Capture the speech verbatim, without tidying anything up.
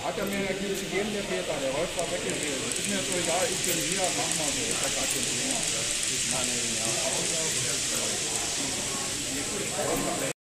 Hat er mir natürlich gegeben, der Peter, der Rolf war weg gewesen. Ist mir so egal, ich bin hier, mach mal so, ist ja gar kein Thema. Ich meine, ja.